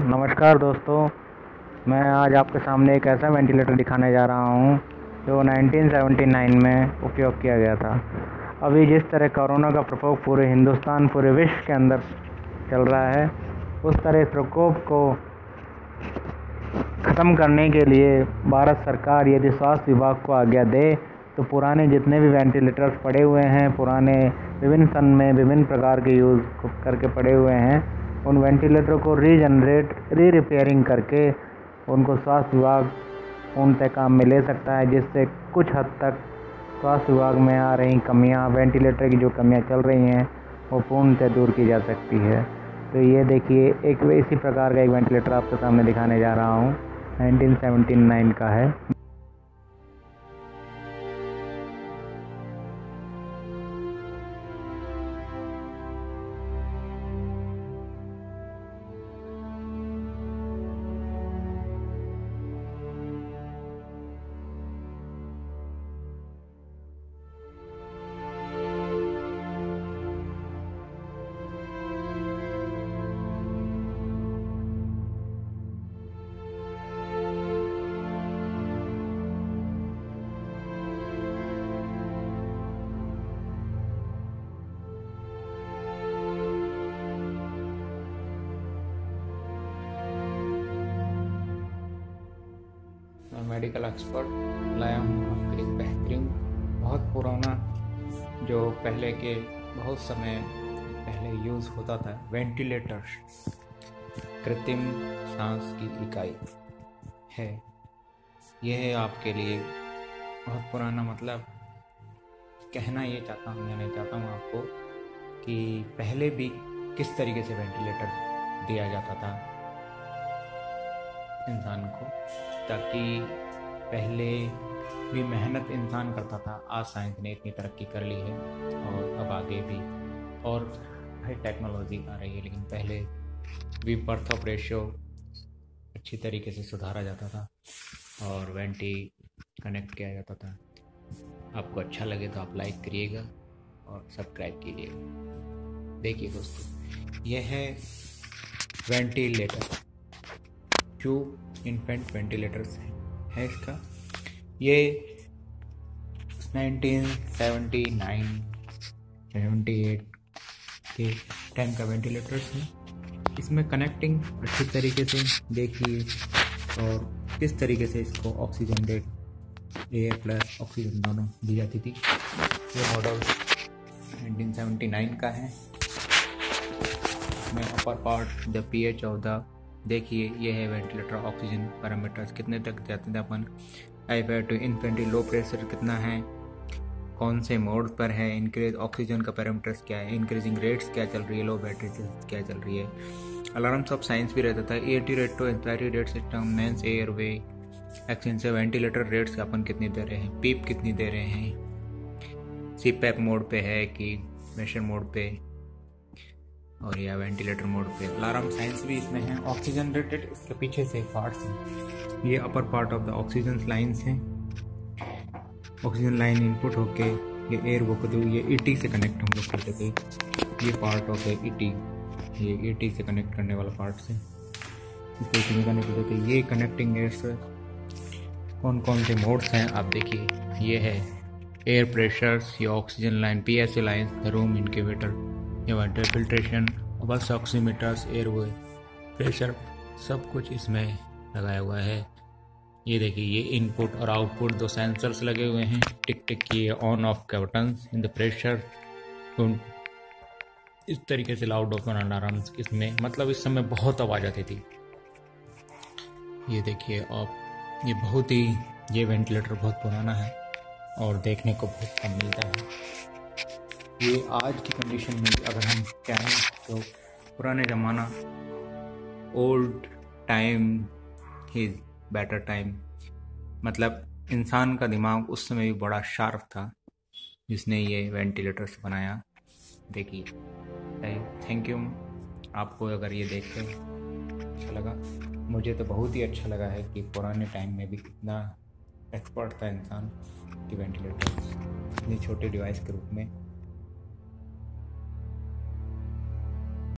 नमस्कार दोस्तों, मैं आज आपके सामने एक ऐसा वेंटिलेटर दिखाने जा रहा हूं जो 1979 में उपयोग किया गया था। अभी जिस तरह कोरोना का प्रकोप पूरे हिंदुस्तान, पूरे विश्व के अंदर चल रहा है, उस तरह इस प्रकोप को ख़त्म करने के लिए भारत सरकार यदि स्वास्थ्य विभाग को आज्ञा दे तो पुराने जितने भी वेंटिलेटर्स पड़े हुए हैं, पुराने विभिन्न सन में विभिन्न प्रकार के यूज़ करके पड़े हुए हैं, उन वेंटिलेटर को रिपेयरिंग करके उनको स्वास्थ्य विभाग पूर्णतः काम में ले सकता है, जिससे कुछ हद तक स्वास्थ्य विभाग में आ रही कमियां, वेंटिलेटर की जो कमियां चल रही हैं, वो पूर्णतः दूर की जा सकती है। तो ये देखिए, एक इसी प्रकार का एक वेंटिलेटर आपके सामने दिखाने जा रहा हूँ, 1979 का है। मेडिकल एक्सपर्ट लाया हूँ आपके लिए बेहतरीन, बहुत पुराना, जो पहले के बहुत समय पहले यूज़ होता था, वेंटिलेटर, कृत्रिम सांस की इकाई है। यह आपके लिए बहुत पुराना, मतलब कहना ये चाहता हूँ आपको कि पहले भी किस तरीके से वेंटिलेटर दिया जाता था इंसान को, ताकि पहले भी मेहनत इंसान करता था। आज साइंस ने इतनी तरक्की कर ली है और अब आगे भी और हाई टेक्नोलॉजी आ रही है, लेकिन पहले भी बर्थ ऑफ रेशियो अच्छी तरीके से सुधारा जाता था और वेंटी कनेक्ट किया जाता था। आपको अच्छा लगे तो आप लाइक करिएगा और सब्सक्राइब कीजिएगा। देखिए दोस्तों, यह है वेंटिलेटर, ट्यूब इन्फेंट वेंटिलेटर्स है इसका। ये 1979 78 के टाइम का वेंटिलेटर्स है। इसमें कनेक्टिंग अच्छी तरीके से देखिए और किस तरीके से इसको oxygen rate, air plus oxygen दोनों दी जाती थी। ये मॉडल 1979 का है। इसमें upper part the PH of the, देखिए ये है वेंटिलेटर ऑक्सीजन पैरामीटर्स, कितने तक जाते थे अपन, I to infantry low pressure कितना है, कौन से मोड पर है, इंक्रीज ऑक्सीजन का पैरामीटर्स क्या है, इंक्रीजिंग रेट्स क्या चल रही है, लो बैटरी क्या चल रही है। अलार्म्स ऑफ साइंस भी रहता था, ET rate to inspiratory rate system, mains air way extensive ventilator rates अपन कितनी दे रहे हैं, पीप कितनी दे रहे हैं, सीपैप मोड पे है कि प्रेशर मोड पे, और या वेंटिलेटर मोड पे। अलार्म साइंस भी इसमें है। ऑक्सीजन रेटेड इसके पीछे से पार्ट्स हैं, ये upper part of the oxygen lines हैं। ऑक्सीजन लाइन इनपुट होके ये एयर वो को ये ईटी से कनेक्ट हम लोग करते थे। ये पार्ट ऑफ द ईटी, ये ईटी से कनेक्ट करने वाला पार्ट से इसको ईटी में कनेक्ट करते थे। ये कनेक्टिंग एयर्स कौन कौन से मोड्स हैं आप देखिए, ये है एयर प्रेशर्स, ये oxygen line, PSA line, room incubator, ये वाटर फिल्ट्रेशन, बस ऑक्सीमीटर्स, एयरवे प्रेशर, सब कुछ इसमें लगाया हुआ है। ये देखिए, ये इनपुट और आउटपुट दो सेंसर्स लगे हुए हैं, टिक टिक की ऑन ऑफ के बटन्स इन द प्रेशर। इस तरीके से लाउड ओपन अलार्म्स इसमें, मतलब इस समय बहुत आवाज़ आती थी। ये देखिए आप, ये बहुत ही, ये वेंटिलेटर बहुत पुराना है और देखने को बहुत कम मिलता है। ये आज की कंडीशन में अगर हम कहें तो पुराने ज़माना, old time is better time, मतलब इंसान का दिमाग उस समय भी बड़ा शार्प था जिसने ये वेंटिलेटर्स बनाया। देखिए, थैंक यू। आपको अगर ये देख कर अच्छा लगा, मुझे तो बहुत ही अच्छा लगा है कि पुराने टाइम में भी इतना एक्सपर्ट था इंसान कि वेंटिलेटर्स इतनी छोटे डिवाइस के रूप में